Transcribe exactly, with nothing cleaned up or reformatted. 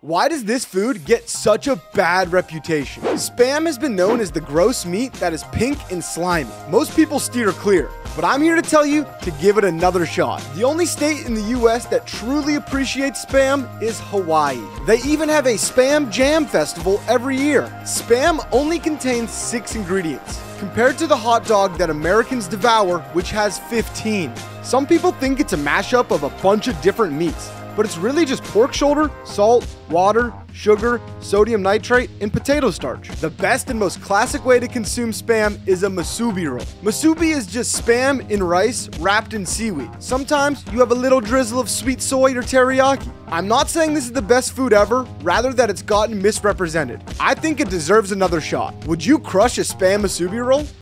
Why does this food get such a bad reputation? Spam has been known as the gross meat that is pink and slimy. Most people steer clear, but I'm here to tell you to give it another shot. The only state in the U S that truly appreciates Spam is Hawaii. They even have a Spam Jam Festival every year. Spam only contains six ingredients, compared to the hot dog that Americans devour, which has fifteen. Some people think it's a mashup of a bunch of different meats, but it's really just pork shoulder, salt, water, sugar, sodium nitrate, and potato starch. The best and most classic way to consume Spam is a musubi roll. Musubi is just Spam in rice wrapped in seaweed. Sometimes you have a little drizzle of sweet soy or teriyaki. I'm not saying this is the best food ever, rather that it's gotten misrepresented. I think it deserves another shot. Would you crush a Spam musubi roll?